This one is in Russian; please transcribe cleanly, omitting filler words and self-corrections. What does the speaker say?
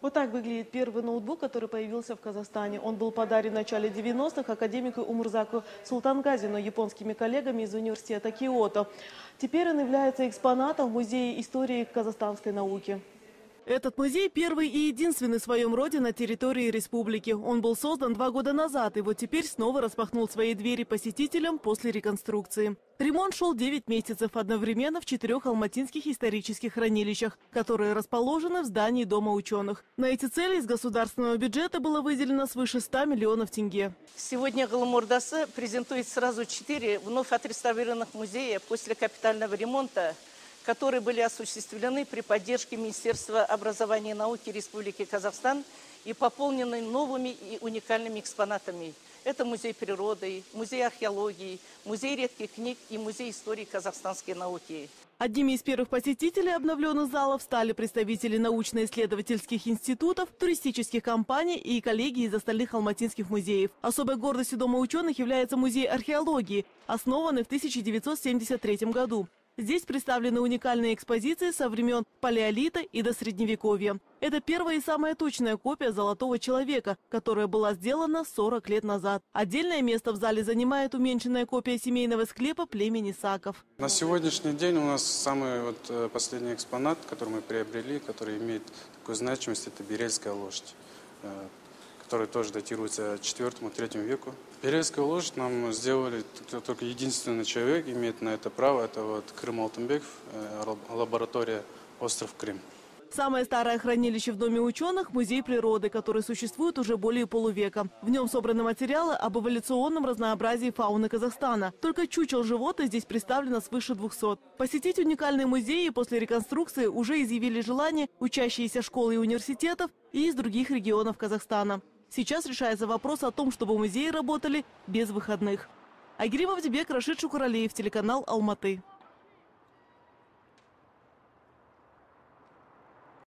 Вот так выглядит первый ноутбук, который появился в Казахстане. Он был подарен в начале 90-х академику Умурзаку Султангазину японскими коллегами из университета Киото. Теперь он является экспонатом в Музее истории казахстанской науки. Этот музей первый и единственный в своем роде на территории республики. Он был создан 2 года назад и вот теперь снова распахнул свои двери посетителям после реконструкции. Ремонт шел 9 месяцев одновременно в 4 алматинских исторических хранилищах, которые расположены в здании Дома ученых. На эти цели из государственного бюджета было выделено свыше 100 миллионов тенге. Сегодня Ғылым Ордасы презентует сразу 4 вновь отреставрированных музея после капитального ремонта, которые были осуществлены при поддержке Министерства образования и науки Республики Казахстан и пополнены новыми и уникальными экспонатами. Это музей природы, музей археологии, музей редких книг и музей истории казахстанской науки. Одними из первых посетителей обновленных залов стали представители научно-исследовательских институтов, туристических компаний и коллеги из остальных алматинских музеев. Особой гордостью Дома ученых является музей археологии, основанный в 1973 году. Здесь представлены уникальные экспозиции со времен палеолита и до средневековья. Это первая и самая точная копия золотого человека, которая была сделана 40 лет назад. Отдельное место в зале занимает уменьшенная копия семейного склепа племени Саков. На сегодняшний день у нас самый последний экспонат, который мы приобрели, который имеет такую значимость, это Берельская лошадь, который тоже датируется 4-3 веку. Берельскую лошадь нам сделали только единственный человек, имеет на это право, это Крым Алтынбеков, лаборатория «Остров Крым». Самое старое хранилище в Доме ученых – музей природы, который существует уже более полувека. В нем собраны материалы об эволюционном разнообразии фауны Казахстана. Только чучел животных здесь представлено свыше 200. Посетить уникальные музеи после реконструкции уже изъявили желание учащиеся школ и университетов и из других регионов Казахстана. Сейчас решается вопрос о том, чтобы музеи работали без выходных. Айгерим Авдебек, Рашид Шукуралиев, телеканал Алматы.